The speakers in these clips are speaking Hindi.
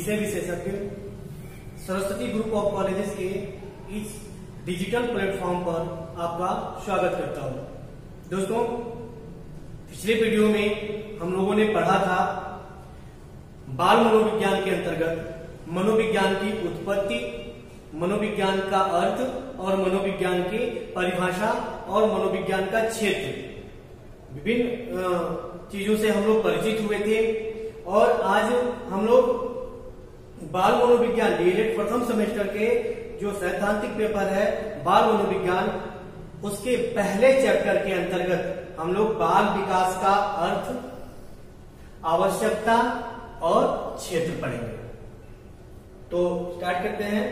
विषय विशेषज्ञ सरस्वती ग्रुप ऑफ कॉलेजेस के इस डिजिटल प्लेटफॉर्म पर आपका स्वागत करता हूं। दोस्तों, पिछले वीडियो में हम लोगों ने पढ़ा था बाल मनोविज्ञान के अंतर्गत मनोविज्ञान की उत्पत्ति, मनोविज्ञान का अर्थ और मनोविज्ञान की परिभाषा और मनोविज्ञान का क्षेत्र, विभिन्न चीजों से हम लोग परिचित हुए थे। और आज हम लोग बाल मनोविज्ञान डीएलएड प्रथम सेमेस्टर के जो सैद्धांतिक पेपर है बाल मनोविज्ञान, उसके पहले चैप्टर के अंतर्गत हम लोग बाल विकास का अर्थ, आवश्यकता और क्षेत्र पढ़ेंगे। तो स्टार्ट करते हैं।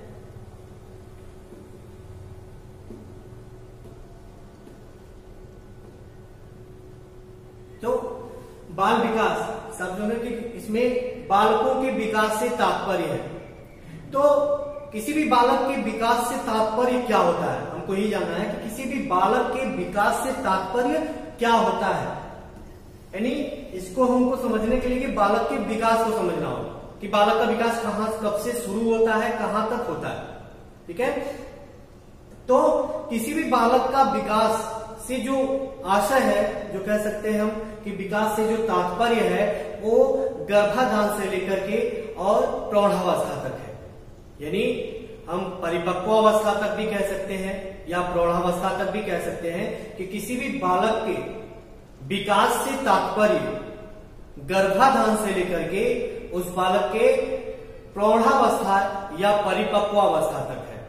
तो बाल विकास समझो कि इसमें बालकों के विकास से तात्पर्य है। तो किसी भी बालक के विकास से तात्पर्य क्या होता है, हमको ये जानना है कि किसी भी बालक के विकास से तात्पर्य क्या होता है। यानी इसको हमको समझने के लिए कि बालक के विकास को समझना होगा कि बालक का विकास कहां कब से शुरू होता है, कहां तक होता है। ठीक है, तो किसी भी बालक का विकास से जो आशय है, जो कह सकते हैं हम कि विकास से जो तात्पर्य है, वो गर्भाधान से लेकर के और प्रौढ़ावस्था तक है। यानी हम परिपक्व अवस्था तक भी कह सकते हैं या प्रौढ़ावस्था तक भी कह सकते हैं कि किसी भी बालक के विकास से तात्पर्य गर्भाधान से लेकर के उस बालक के प्रौढ़ावस्था या परिपक्व अवस्था तक है।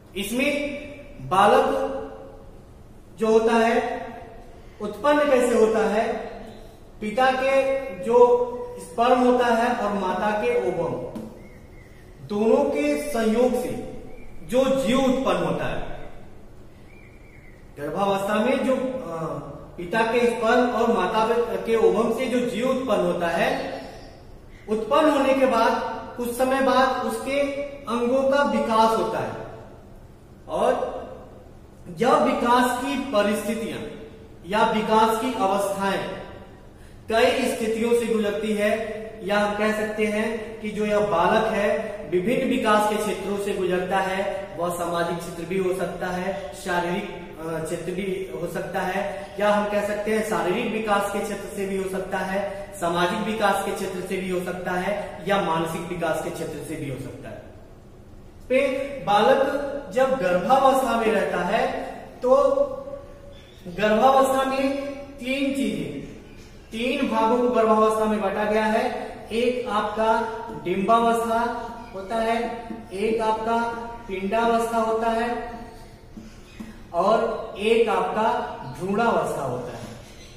इसमें बालक जो होता है उत्पन्न कैसे होता है, पिता के जो स्पर्म होता है और माता के ओवम, दोनों के संयोग से जो जीव उत्पन्न होता है। गर्भावस्था में जो पिता के स्पर्म और माता के ओवम से जो जीव उत्पन्न होता है, उत्पन्न होने के बाद कुछ समय बाद उसके अंगों का विकास होता है। और यह विकास की परिस्थितियां या विकास की अवस्थाएं कई स्थितियों से गुजरती है, या हम कह सकते हैं कि जो यह बालक है विभिन्न विकास के क्षेत्रों से गुजरता है। वह सामाजिक क्षेत्र भी हो सकता है, शारीरिक क्षेत्र भी हो सकता है, या हम कह सकते हैं शारीरिक विकास के क्षेत्र से भी हो सकता है, सामाजिक विकास के क्षेत्र से भी हो सकता है, या मानसिक विकास के क्षेत्र से भी हो सकता है। पे बालक जब गर्भावस्था में रहता है तो गर्भावस्था में तीन भागों को गर्भावस्था में बांटा गया है। एक आपका डिंबावस्था होता है, एक आपका पिंडावस्था होता है और एक आपका भ्रूणावस्था होता है।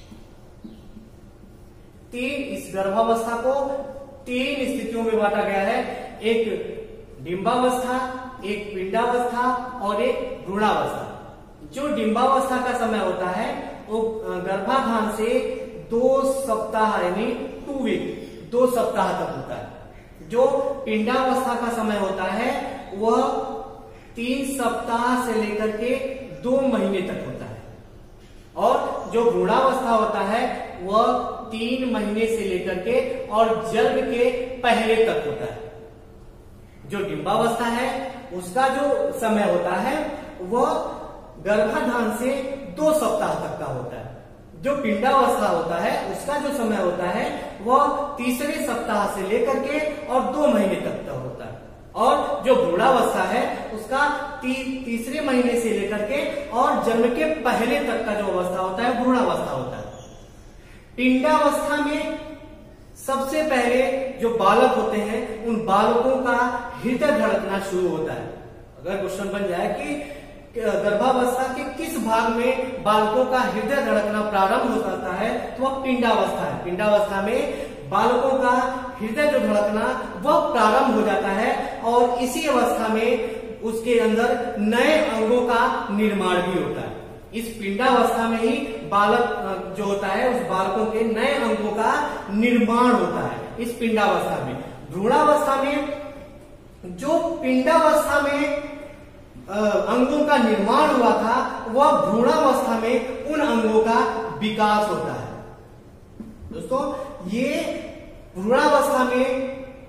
इस गर्भावस्था को तीन स्थितियों में बांटा गया है, एक डिंबावस्था, एक पिंडावस्था और एक भ्रूणावस्था। जो डिंबावस्था का समय होता है वो गर्भाधान से 2 सप्ताह यानी 2 वीक 2 सप्ताह तक होता है। जो पिंडावस्था का समय होता है वह 3 सप्ताह से लेकर के 2 महीने तक होता है। और जो भ्रूणावस्था होता है वह 3 महीने से लेकर के और जन्म के पहले तक होता है। जो डिंबावस्था है उसका जो समय होता है वह गर्भाधान से 2 सप्ताह तक का होता है। जो पिंडावस्था होता है उसका जो समय होता है वह 3रे सप्ताह से लेकर के और 2 महीने तक का होता है। और जो भ्रूणावस्था है उसका 3रे महीने से लेकर के और जन्म के पहले तक का जो अवस्था होता है भ्रूणावस्था होता है। पिंडावस्था में सबसे पहले जो बालक होते हैं उन बालकों का हृदय धड़कना शुरू होता है। अगर क्वेश्चन बन जाए कि गर्भावस्था के किस भाग में बालकों का हृदय धड़कना प्रारंभ हो जाता है, तो वह पिंडावस्था है। पिंडावस्था में बालकों का हृदय जो धड़कना वह प्रारंभ हो जाता है और इसी अवस्था में उसके अंदर नए अंगों का निर्माण भी होता है। इस पिंडावस्था में ही बालक जो होता है उस बालकों के नए अंगों का निर्माण होता है इस पिंडावस्था में। भ्रूणावस्था में जो पिंडावस्था में अंगों का निर्माण हुआ था वह भ्रूणावस्था में उन अंगों का विकास होता है। दोस्तों, ये भ्रूणावस्था में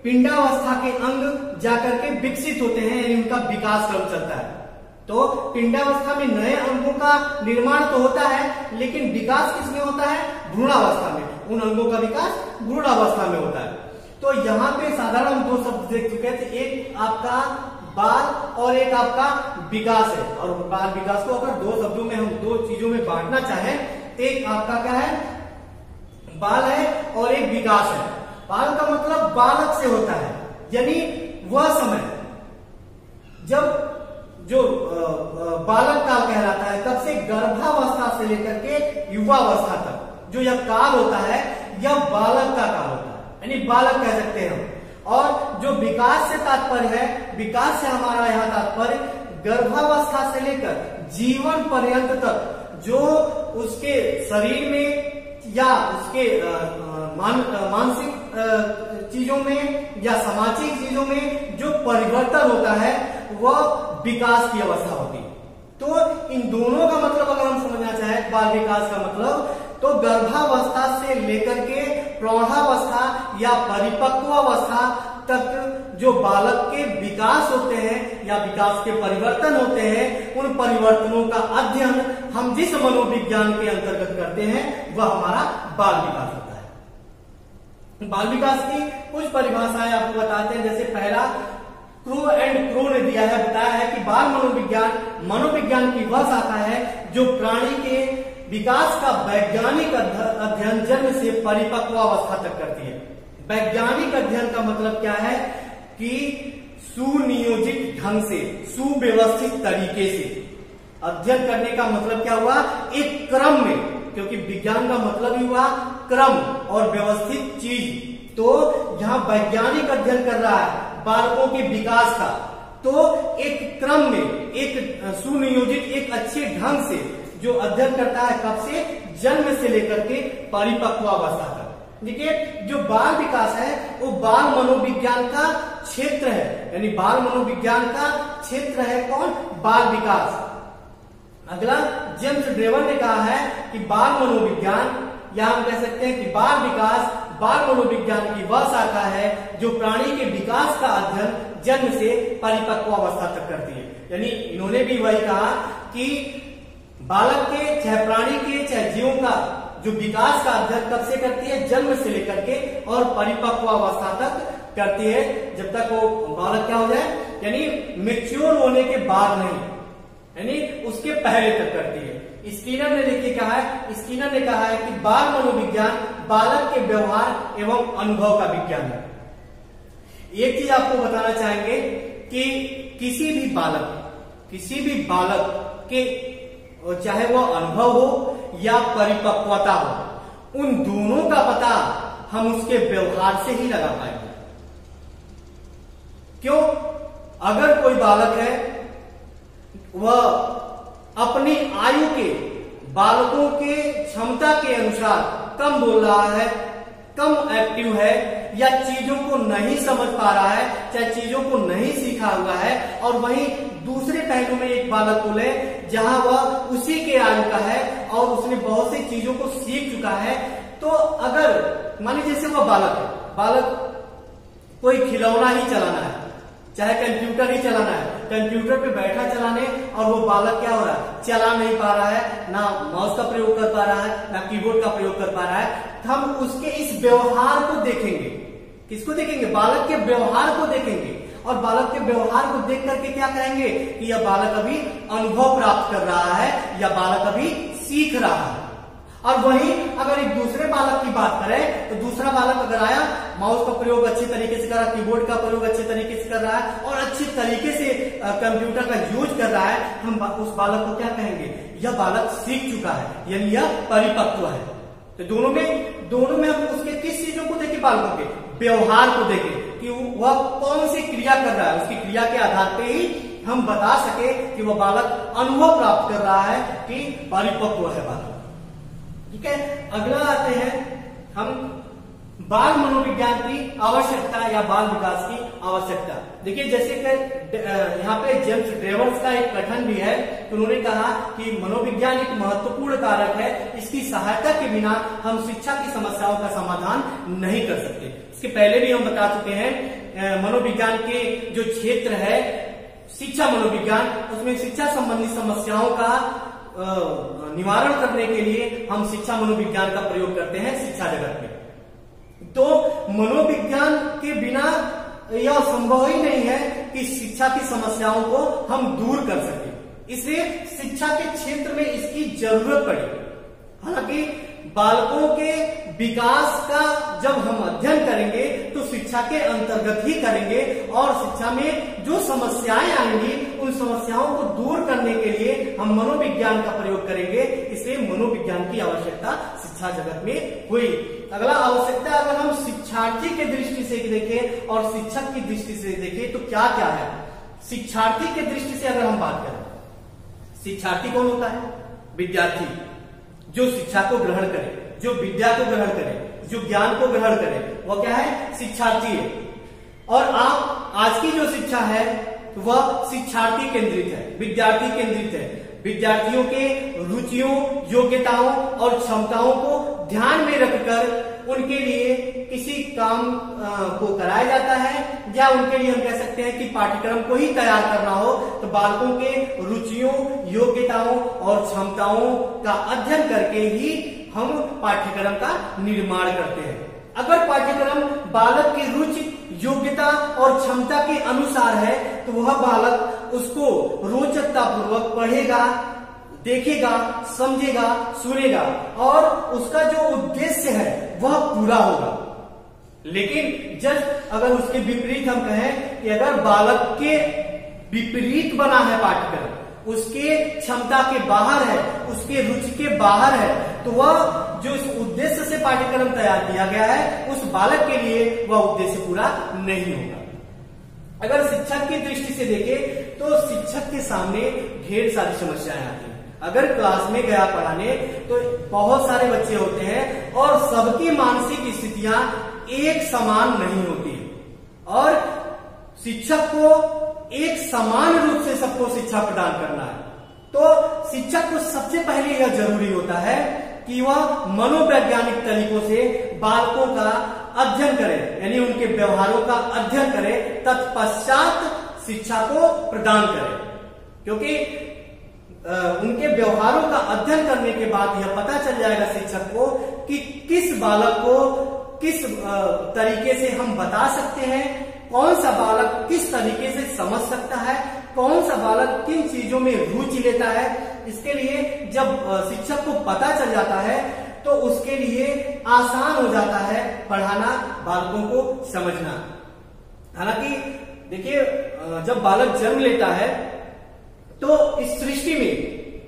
पिंडावस्था के अंग जाकर के विकसित होते हैं, यानी उनका विकास क्रम चलता है। तो पिंडावस्था में नए अंगों का निर्माण तो होता है, लेकिन विकास किसमें होता है? भ्रूणावस्था में। उन अंगों का विकास भ्रूणावस्था में होता है। तो यहाँ पे साधारण हम दो शब्द देख चुके थे, एक आपका बाल और एक आपका विकास है। और बाल विकास को अगर दो शब्दों में हम दो चीजों में बांटना चाहें, एक आपका क्या है? बाल है और एक विकास है। बाल का मतलब बालक से होता है, यानी वह समय जब जो बालक काल कहलाता है, तब से गर्भावस्था से लेकर के युवावस्था तक जो यह काल होता है, यह बालक का काल होता है, यानी बालक कह सकते हैं हम। और जो विकास से तात्पर्य है, विकास से हमारा यहाँ तात्पर्य गर्भावस्था से लेकर जीवन पर्यंत तक जो उसके शरीर में या उसके मानसिक चीजों में या सामाजिक चीजों में जो परिवर्तन होता है, वह विकास की अवस्था होती है। तो इन दोनों का मतलब अगर हम समझना चाहें, बाल विकास का मतलब, तो गर्भावस्था से लेकर के प्रौढ़ावस्था या परिपक्वावस्था तक जो बालक के विकास होते हैं या विकास के परिवर्तन होते हैं, उन परिवर्तनों का अध्ययन हम जिस मनोविज्ञान के अंतर्गत करते हैं, वह हमारा बाल विकास होता है। बाल विकास की कुछ परिभाषाएं आपको बताते हैं। जैसे पहला क्रू एंड क्रू ने दिया है, बताया है कि बाल मनोविज्ञान की वह शाखा है जो प्राणी के विकास का वैज्ञानिक अध्ययन जन्म से परिपक्वावस्था तक करती है। वैज्ञानिक अध्ययन का मतलब क्या है? कि सुनियोजित ढंग से, सुव्यवस्थित तरीके से अध्ययन करने का मतलब क्या हुआ? एक क्रम में, क्योंकि विज्ञान का मतलब ही हुआ क्रम और व्यवस्थित चीज। तो यहाँ वैज्ञानिक अध्ययन कर रहा है बालकों के विकास का, तो एक क्रम में, एक सुनियोजित, एक अच्छे ढंग से जो अध्ययन करता है, कब से? जन्म से लेकर के परिपक्वावस्था तक। देखिए, जो बाल विकास है वो बाल मनोविज्ञान का क्षेत्र है, यानी बाल मनोविज्ञान का क्षेत्र है कौन? बाल विकास। अगला जेम्स ड्रेवर ने कहा है कि बाल मनोविज्ञान, या हम कह सकते हैं कि बाल विकास बाल मनोविज्ञान की वह शाखा है जो प्राणी के विकास का अध्ययन जन्म से परिपक्वावस्था तक करती है। यानी इन्होंने भी वही कहा कि बालक के, चाहे प्राणी के, चाहे जीवों का जो विकास का अध्ययन कब से करती है? जन्म से लेकर के और परिपक्वावस्था तक करती है, जब तक वो बालक क्या हो जाए, यानी मैच्योर होने के बाद नहीं, यानी उसके पहले तक करती है। स्किनर ने देखिए कहा है, स्किनर ने कहा है कि बाल मनोविज्ञान बालक के व्यवहार एवं अनुभव का विज्ञान है। एक चीज आपको बताना चाहेंगे कि किसी भी बालक के, चाहे वो अनुभव हो या परिपक्वता हो, उन दोनों का पता हम उसके व्यवहार से ही लगा पाएंगे। क्यों? अगर कोई बालक है, वह अपनी आयु के बालकों के क्षमता के अनुसार कम बोल रहा है, कम एक्टिव है, या चीजों को नहीं समझ पा रहा है, चाहे चीजों को नहीं सीखा हुआ है, और वहीं दूसरे पहलू में एक बालक को ले जहां वह उसी के आयु का है और उसने बहुत सी चीजों को सीख चुका है, तो अगर मान लीजिए जैसे वह बालक कोई खिलौना ही चलाना है, चाहे कंप्यूटर ही चलाना है, कंप्यूटर पे बैठा चलाने, और वो बालक क्या हो रहा है? चला नहीं पा रहा है, ना माउस का प्रयोग कर पा रहा है, ना कीबोर्ड का प्रयोग कर पा रहा है, तो हम उसके इस व्यवहार को देखेंगे। किसको देखेंगे? बालक के व्यवहार को देखेंगे, और बालक के व्यवहार को देख करके क्या कहेंगे कि यह बालक अभी अनुभव प्राप्त कर रहा है या बालक अभी सीख रहा है। और वहीं अगर एक दूसरे बालक की बात करें, तो दूसरा बालक अगर आया, माउस का प्रयोग अच्छे तरीके से कर रहा है, कीबोर्ड का प्रयोग अच्छे तरीके से कर रहा है और अच्छे तरीके से कंप्यूटर का यूज कर रहा है, हम उस बालक को क्या कहेंगे? यह बालक सीख चुका है, यानी यह परिपक्व है। तो दोनों में हम उसके किस चीजों को देखें? बालकों के व्यवहार को देखें कि वह कौन सी क्रिया कर रहा है, उसकी क्रिया के आधार पे ही हम बता सके कि वह बालक अनुभव प्राप्त कर रहा है कि परिपक्व है बालक। ठीक है, अगला आते हैं हम बाल मनोविज्ञान की आवश्यकता या बाल विकास की आवश्यकता। देखिए जैसे कि यहाँ पे जेम्स ड्रेवर्स का एक कथन भी है तो उन्होंने कहा कि मनोविज्ञान एक महत्वपूर्ण कारक है, इसकी सहायता के बिना हम शिक्षा की समस्याओं का समाधान नहीं कर सकते। इसके पहले भी हम बता चुके हैं मनोविज्ञान के जो क्षेत्र है शिक्षा मनोविज्ञान, उसमें शिक्षा संबंधी समस्याओं का निवारण करने के लिए हम शिक्षा मनोविज्ञान का प्रयोग करते हैं शिक्षा जगत में। तो मनोविज्ञान के बिना यह संभव ही नहीं है कि शिक्षा की समस्याओं को हम दूर कर सके, इसलिए शिक्षा के क्षेत्र में इसकी जरूरत पड़ी। हालांकि बालकों के विकास का जब हम अध्ययन करेंगे तो शिक्षा के अंतर्गत ही करेंगे और शिक्षा में जो समस्याएं आएंगी उन समस्याओं को दूर करने के लिए हम मनोविज्ञान का प्रयोग करेंगे, इसलिए मनोविज्ञान की आवश्यकता शिक्षा जगत में हुई। अगला आवश्यकता अगर हम शिक्षार्थी के दृष्टि से देखें और शिक्षक की दृष्टि से देखें तो क्या क्या है। शिक्षार्थी के दृष्टि से अगर हम बात करें, शिक्षार्थी कौन होता है? विद्यार्थी जो शिक्षा को ग्रहण करे, जो विद्या को ग्रहण करे, जो ज्ञान को ग्रहण करे, वह क्या है? शिक्षार्थी है। और आप आज की जो शिक्षा है वह शिक्षार्थी केंद्रित है, विद्यार्थी केंद्रित है। विद्यार्थियों के रुचियों, योग्यताओं और क्षमताओं को ध्यान में रखकर उनके लिए किसी काम को कराया जाता है, या उनके लिए हम कह सकते हैं कि पाठ्यक्रम को ही तैयार करना हो तो बालकों के रुचियों, योग्यताओं और क्षमताओं का अध्ययन करके ही हम पाठ्यक्रम का निर्माण करते हैं। अगर पाठ्यक्रम बालक की रुचि, योग्यता और क्षमता के अनुसार है तो वह बालक उसको रोचकता पूर्वक पढ़ेगा, देखेगा, समझेगा, सुनेगा और उसका जो उद्देश्य है वह पूरा होगा। लेकिन जब अगर उसके विपरीत हम कहें कि अगर बालक के विपरीत बना है पाठ्यक्रम, उसके क्षमता के बाहर है, उसके रुचि के बाहर है, तो वह जो इस उद्देश्य से पाठ्यक्रम तैयार किया गया है उस बालक के लिए वह उद्देश्य पूरा नहीं होगा। अगर शिक्षक की दृष्टि से देखें तो शिक्षक के सामने ढेर सारी समस्याएं आती हैं। अगर क्लास में गया पढ़ाने तो बहुत सारे बच्चे होते हैं और सबकी मानसिक स्थितियां एक समान नहीं होती और शिक्षक को एक समान रूप से सबको शिक्षा प्रदान करना है। तो शिक्षक को सबसे पहले यह जरूरी होता है कि वह मनोवैज्ञानिक तरीकों से बालकों का अध्ययन करे, यानी उनके व्यवहारों का अध्ययन करे, तत्पश्चात शिक्षा को प्रदान करे। क्योंकि उनके व्यवहारों का अध्ययन करने के बाद यह पता चल जाएगा शिक्षक को कि किस बालक को किस तरीके से हम बता सकते हैं, कौन सा बालक किस तरीके से समझ सकता है, कौन सा बालक किन चीजों में रुचि लेता है। इसके लिए जब शिक्षक को पता चल जाता है तो उसके लिए आसान हो जाता है पढ़ाना, बालकों को समझना। हालांकि देखिए जब बालक जन्म लेता है तो इस सृष्टि में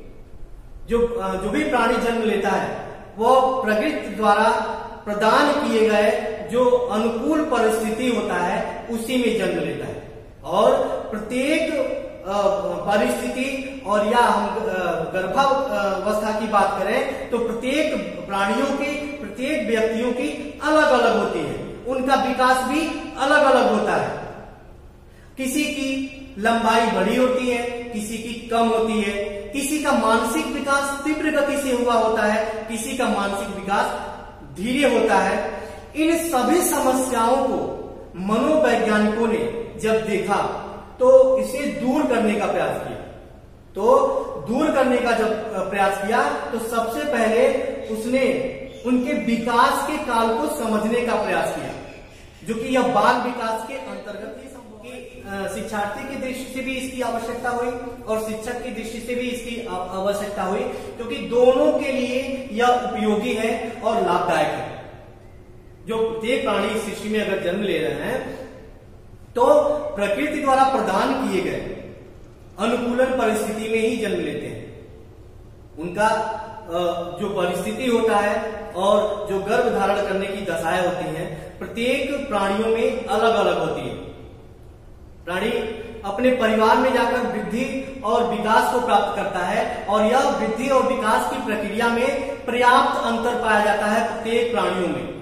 जो भी प्राणी जन्म लेता है वो प्रकृति द्वारा प्रदान किए गए जो अनुकूल परिस्थिति होता है उसी में जन्म लेता है। और प्रत्येक परिस्थिति और या हम गर्भावस्था की बात करें तो प्रत्येक प्राणियों की, प्रत्येक व्यक्तियों की अलग अलग होती है, उनका विकास भी अलग अलग होता है। किसी की लंबाई बड़ी होती है, किसी की कम होती है, किसी का मानसिक विकास तीव्र गति से हुआ होता है, किसी का मानसिक विकास धीरे होता है। इन सभी समस्याओं को मनोवैज्ञानिकों ने जब देखा तो इसे दूर करने का प्रयास किया। तो दूर करने का जब प्रयास किया तो सबसे पहले उसने उनके विकास के काल को समझने का प्रयास किया, जो कि यह बाल विकास के अंतर्गत ही संभव है। शिक्षार्थी की दृष्टि से भी इसकी आवश्यकता हुई और शिक्षक की दृष्टि से भी इसकी आवश्यकता हुई, क्योंकि दोनों के लिए यह उपयोगी है और लाभदायक है। जो प्रत्येक प्राणी इस सृष्टि में अगर जन्म ले रहे हैं तो प्रकृति द्वारा प्रदान किए गए अनुकूलन परिस्थिति में ही जन्म लेते हैं। उनका जो परिस्थिति होता है और जो गर्भ धारण करने की दशाएं होती हैं प्रत्येक प्राणियों में अलग अलग होती है। प्राणी अपने परिवार में जाकर वृद्धि और विकास को प्राप्त करता है और यह वृद्धि और विकास की प्रक्रिया में पर्याप्त अंतर पाया जाता है प्रत्येक प्राणियों में।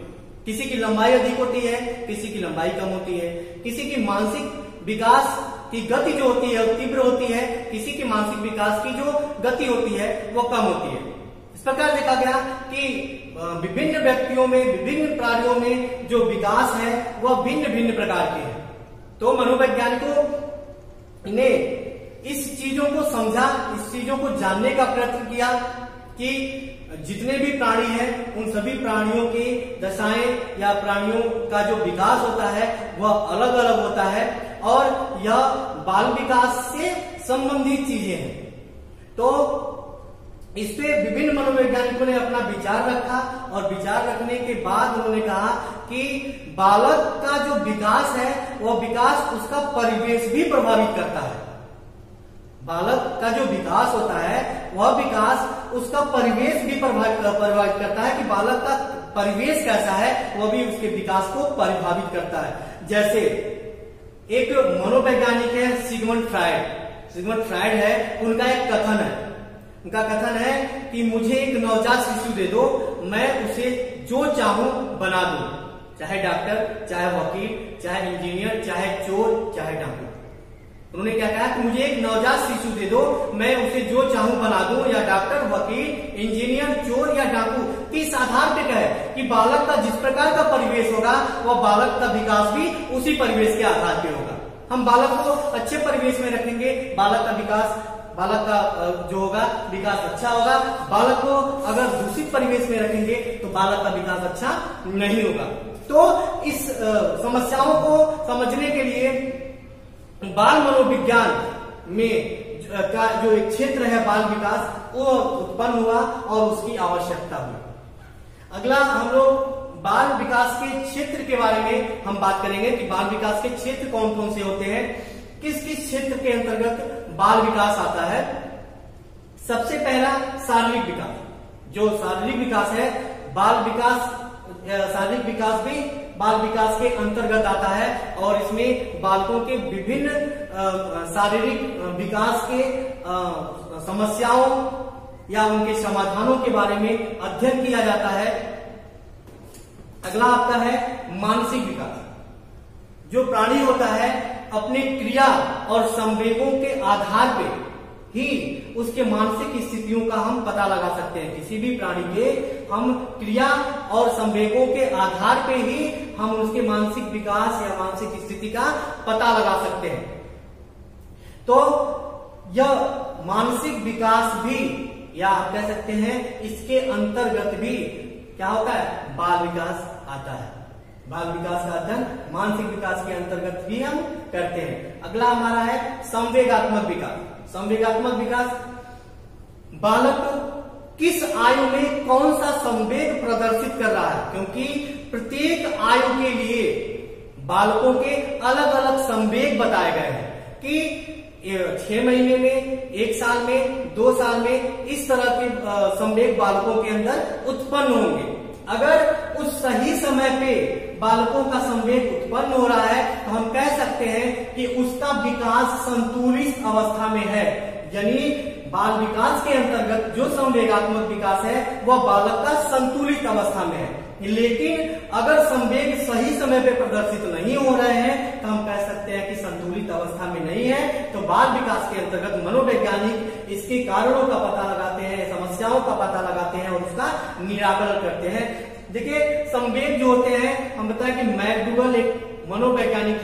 किसी की लंबाई अधिक होती है, किसी की लंबाई कम होती है, किसी की मानसिक विकास की गति जो होती है वो तीव्र होती है, किसी की मानसिक विकास की जो गति होती है वो कम होती है। इस प्रकार देखा गया कि विभिन्न व्यक्तियों में, विभिन्न प्राणियों में जो विकास है वह भिन्न भिन्न प्रकार के हैं। तो मनोवैज्ञानिकों ने इस चीजों को समझा, इस चीजों को जानने का प्रयत्न किया कि जितने भी प्राणी हैं उन सभी प्राणियों की दशाएं या प्राणियों का जो विकास होता है वह अलग अलग होता है और यह बाल विकास से संबंधित चीजें हैं। तो इस पे विभिन्न मनोवैज्ञानिकों ने अपना विचार रखा और विचार रखने के बाद उन्होंने कहा कि बालक का जो विकास है वह विकास उसका परिवेश भी प्रभावित करता है। बालक का जो विकास होता है वह विकास उसका परिवेश भी प्रभावित करता है कि बालक का परिवेश कैसा है वह भी उसके विकास को प्रभावित करता है। जैसे एक मनोवैज्ञानिक है सिगमंड फ्रायड है, उनका एक कथन है। उनका कथन है कि मुझे एक नवजात शिशु दे दो, मैं उसे जो चाहूं बना दूं, चाहे डॉक्टर, चाहे वकील, चाहे इंजीनियर, चाहे चोर, चाहे डाकू। उन्होंने क्या कहा कि मुझे एक नवजात शिशु दे दो, मैं उसे जो चाहूं बना दूं, या डॉक्टर, वकील, इंजीनियर, चोर या डाकू। किस आधार पे कहे कि बालक का जिस प्रकार का परिवेश होगा वह बालक का विकास भी उसी परिवेश के आधार पे होगा। हम बालक को अच्छे परिवेश में रखेंगे, बालक का जो होगा विकास अच्छा होगा। बालक को अगर दूषित परिवेश में रखेंगे तो बालक का विकास अच्छा नहीं होगा। तो इस समस्याओं को समझने के लिए बाल मनोविज्ञान में का जो एक क्षेत्र है बाल विकास वो उत्पन्न हुआ और उसकी आवश्यकता हुई। अगला हम लोग बाल विकास के क्षेत्र के बारे में हम बात करेंगे कि बाल विकास के क्षेत्र कौन कौन से होते हैं, किस किस क्षेत्र के अंतर्गत बाल विकास आता है। सबसे पहला शारीरिक विकास। जो शारीरिक विकास है, शारीरिक विकास भी बाल विकास के अंतर्गत आता है और इसमें बालकों के विभिन्न शारीरिक विकास के समस्याओं या उनके समाधानों के बारे में अध्ययन किया जाता है। अगला आपका है मानसिक विकास। जो प्राणी होता है अपने क्रिया और संवेगों के आधार पे ही उसके मानसिक स्थितियों का हम पता लगा सकते हैं। किसी भी प्राणी के हम क्रिया और संवेगों के आधार पे ही हम उसके मानसिक विकास या मानसिक स्थिति का पता लगा सकते हैं। तो यह मानसिक विकास भी, या आप कह सकते हैं इसके अंतर्गत भी क्या होता है, बाल विकास आता है। बाल विकास का अध्ययन मानसिक विकास के अंतर्गत भी हम करते हैं। अगला हमारा है संवेगात्मक विकास। संवेगात्मक विकास, बालक किस आयु में कौन सा संवेग प्रदर्शित कर रहा है, क्योंकि प्रत्येक आयु के लिए बालकों के अलग अलग संवेग बताए गए हैं कि 6 महीने में, 1 साल में, 2 साल में इस तरह के संवेग बालकों के अंदर उत्पन्न होंगे। अगर उस सही समय पे बालकों का संवेग उत्पन्न हो रहा है तो हम कह सकते हैं कि उसका विकास संतुलित अवस्था में है। यानी बाल विकास के अंतर्गत जो संवेगात्मक विकास है वह बालक का संतुलित अवस्था में है। लेकिन अगर संवेग सही समय पे प्रदर्शित नहीं हो रहे हैं तो हम कह सकते हैं कि संतुलित अवस्था में नहीं है। तो बाल विकास के अंतर्गत मनोवैज्ञानिक इसके कारणों का पता लगाते हैं, समस्याओं का पता लगाते हैं और उसका निराकरण करते हैं। देखिए संवेग जो होते हैं, हम बताएं कि मैकडूगल एक मनोवैज्ञानिक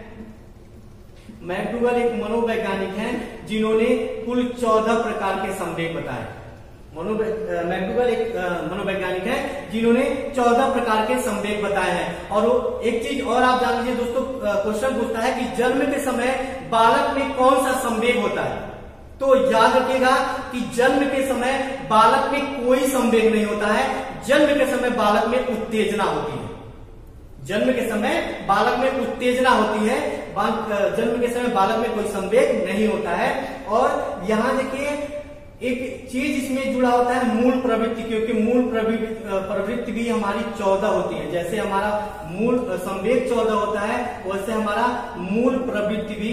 हैं जिन्होंने कुल 14 प्रकार के संवेग बताए। मैकडूगल एक मनोवैज्ञानिक है जिन्होंने 14 प्रकार के संवेग बताए हैं। और वो एक चीज और आप जान लीजिए दोस्तों, क्वेश्चन पूछता है कि जन्म के समय बालक में कौन सा संवेग होता है। तो याद रखिएगा कि जन्म के समय बालक में कोई संवेग नहीं होता है। जन्म के समय बालक में उत्तेजना होती है। जन्म के समय बालक में उत्तेजना होती है, जन्म के समय बालक में कोई संवेग नहीं होता है। और यहाँ देखिए एक चीज इसमें जुड़ा होता है मूल प्रवृत्ति, क्योंकि मूल प्रवृत्ति भी हमारी 14 होती है। जैसे हमारा मूल संवेग 14 होता है वैसे हमारा मूल प्रवृत्ति भी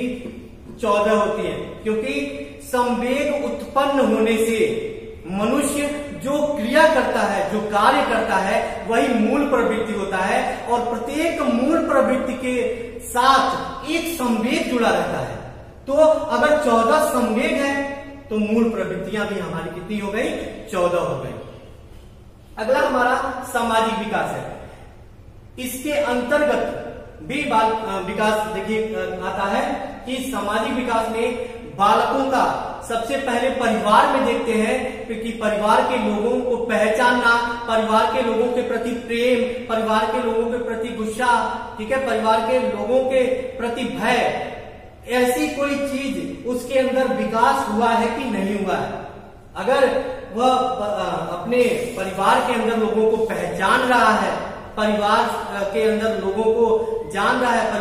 14 होती है। क्योंकि संवेग उत्पन्न होने से मनुष्य जो क्रिया करता है, जो कार्य करता है, वही मूल प्रवृत्ति होता है। और प्रत्येक मूल प्रवृत्ति के साथ एक संवेग जुड़ा रहता है। तो अगर 14 संवेग है तो मूल प्रवृत्तियां भी हमारी कितनी हो गई? 14 हो गई। अगला हमारा सामाजिक विकास है। इसके अंतर्गत भी बाल विकास देखिए आता है कि सामाजिक विकास में बालकों का सबसे पहले परिवार में देखते हैं, क्योंकि परिवार के लोगों को पहचानना, परिवार के लोगों के प्रति प्रेम, परिवार के लोगों के प्रति गुस्सा, ठीक है, परिवार के लोगों के प्रति भय, ऐसी कोई चीज उसके अंदर विकास हुआ है कि नहीं हुआ है। अगर वह अपने परिवार के अंदर लोगों को पहचान रहा है, परिवार के अंदर लोगों को जान रहा है,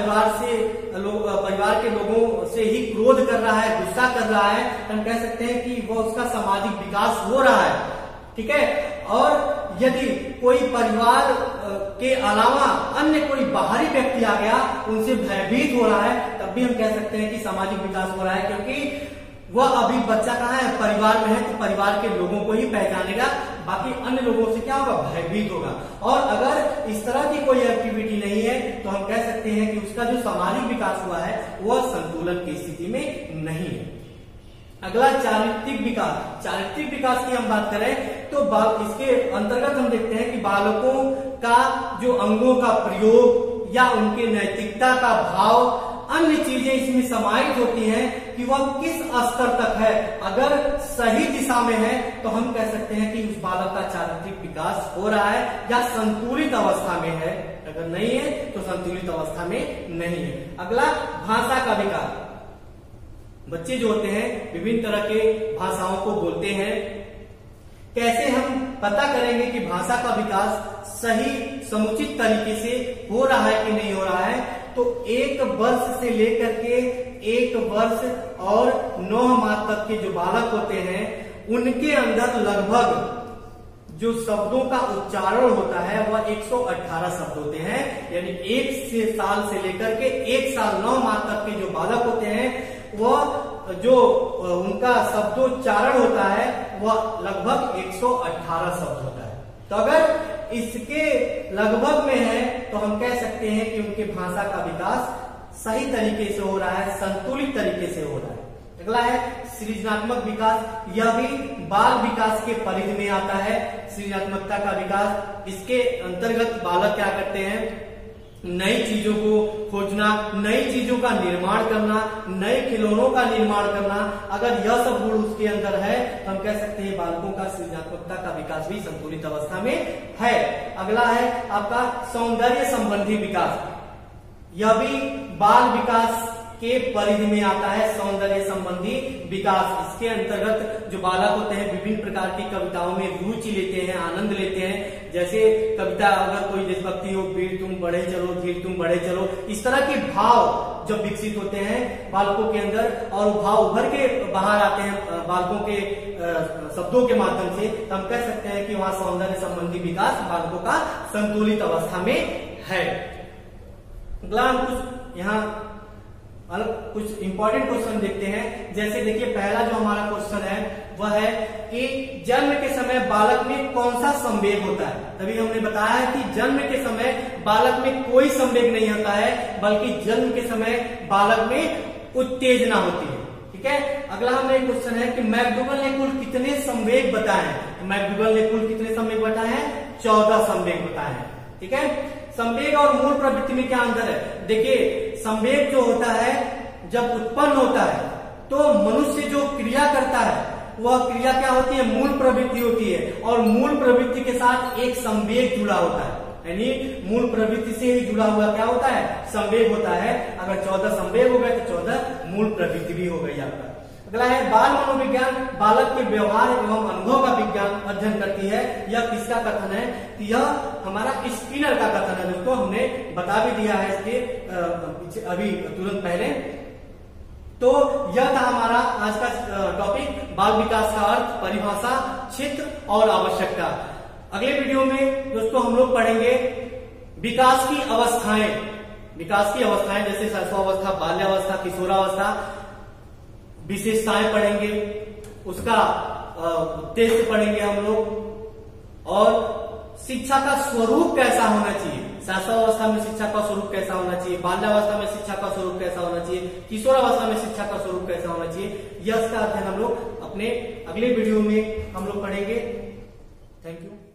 परिवार के लोगों से ही क्रोध कर रहा है, गुस्सा कर रहा है, तो हम कह सकते हैं कि वो उसका सामाजिक विकास हो रहा है, ठीक है। और यदि कोई परिवार के अलावा अन्य कोई बाहरी व्यक्ति आ गया, उनसे भयभीत हो रहा है, तब भी हम कह सकते हैं कि सामाजिक विकास हो रहा है, क्योंकि वह अभी बच्चा कहाँ है? परिवार में है, तो परिवार के लोगों को ही पहचानेगा, बाकी अन्य लोगों से क्या होगा? भयभीत होगा। और अगर इस तरह की कोई एक्टिविटी नहीं है तो हम कह सकते हैं कि उसका जो सामाजिक विकास हुआ है वह संतुलन की स्थिति में नहीं है। अगला चारित्रिक विकास। चारित्रिक विकास की हम बात करें तो इसके अंतर्गत हम देखते हैं कि बालकों का जो अंगों का प्रयोग या उनके नैतिकता का भाव, अन्य चीजें इसमें समाहित होती हैं कि वह किस स्तर तक है। अगर सही दिशा में है तो हम कह सकते हैं कि उस बालक का चारित्रिक विकास हो रहा है या संतुलित अवस्था में है। अगर नहीं है तो संतुलित अवस्था में नहीं है। अगला भाषा का विकास। बच्चे जो होते हैं विभिन्न तरह के भाषाओं को बोलते हैं। कैसे हम पता करेंगे कि भाषा का विकास सही समुचित तरीके से हो रहा है कि नहीं हो रहा है? तो 1 वर्ष से लेकर के 1 वर्ष और 9 माह तक के जो बालक होते हैं उनके अंदर लगभग जो शब्दों का उच्चारण होता है वह 118 शब्द होते हैं। यानी 1 साल से लेकर के 1 साल 9 माह तक के जो बालक होते हैं वह जो उनका शब्दोच्चारण होता है वह लगभग 118 शब्द होता है। तो अगर इसके लगभग में है तो हम कह सकते हैं कि उनके भाषा का विकास सही तरीके से हो रहा है, संतुलित तरीके से हो रहा है। अगला है सृजनात्मक विकास। यह भी बाल विकास के परिधि में आता है। सृजनात्मकता का विकास, इसके अंतर्गत बालक क्या करते हैं? नई चीजों को खोजना, नई चीजों का निर्माण करना, नए खिलौनों का निर्माण करना। अगर यह सब गुण उसके अंदर है तो हम कह सकते हैं बालकों का सृजनात्मकता का विकास भी संतुलित अवस्था में है। अगला है आपका सौंदर्य संबंधी विकास। यह भी बाल विकास के परिधि में आता है। सौंदर्य संबंधी विकास, इसके अंतर्गत जो बालक होते हैं विभिन्न प्रकार की कविताओं में रुचि लेते हैं, आनंद लेते हैं। जैसे कविता अगर कोई देशभक्ति हो, वीर तुम बढ़े चलो, धीर तुम बढ़े चलो, इस तरह के भाव जब विकसित होते हैं बालकों के अंदर और भाव उभर के बाहर आते हैं बालकों के शब्दों के माध्यम से, तो हम कह सकते हैं कि वहां सौंदर्य संबंधी विकास बालकों का संतुलित अवस्था में है। अगला हम कुछ यहाँ कुछ इंपॉर्टेंट क्वेश्चन देखते हैं। जैसे देखिए पहला जो हमारा क्वेश्चन है वह है कि जन्म के समय बालक में कौन सा संवेग होता है? तभी हमने बताया है कि जन्म के समय बालक में कोई संवेग नहीं होता है, बल्कि जन्म के समय बालक में उत्तेजना होती है। ठीक है। अगला हमारा क्वेश्चन है कि मैकडूगल ने कुल कितने संवेग बताए हैं? मैकडूगल ने कुल कितने संवेग बताए हैं? 14 संवेग बताए हैं। ठीक है। संवेग और मूल प्रवृत्ति में क्या अंतर है? देखिए संवेग जो होता है जब उत्पन्न होता है तो मनुष्य जो क्रिया करता है वह क्रिया क्या होती है? मूल प्रवृत्ति होती है। और मूल प्रवृत्ति के साथ एक संवेग जुड़ा होता है, यानी मूल प्रवृत्ति से ही जुड़ा हुआ क्या होता है? संवेग होता है। अगर 14 संवेग हो गए तो 14 मूल प्रवृत्ति भी हो गई आपका। अगला है बाल मनोविज्ञान बालक के व्यवहार एवं अनुभव का विज्ञान अध्ययन करती है। यह किसका कथन है? यह हमारा स्किनर का कथन है दोस्तों, हमने बता भी दिया है इसके अभी तुरंत पहले। तो यह था हमारा आज का टॉपिक, बाल विकास का अर्थ, परिभाषा, क्षेत्र और आवश्यकता। अगले वीडियो में दोस्तों हम लोग पढ़ेंगे विकास की अवस्थाएं। विकास की अवस्थाएं जैसे शैशवावस्था, बाल्यावस्था, किशोरावस्था, विशेषताएं पढ़ेंगे, उसका उद्देश्य पढ़ेंगे हम लोग। और शिक्षा का स्वरूप कैसा होना चाहिए, शास्त्रावस्था में शिक्षा का स्वरूप कैसा होना चाहिए, बाल्यावस्था में शिक्षा का स्वरूप कैसा होना चाहिए, किशोरावस्था में शिक्षा का स्वरूप कैसा होना चाहिए, यह इसका अध्ययन हम लोग अपने अगले वीडियो में हम लोग पढ़ेंगे। Thank you.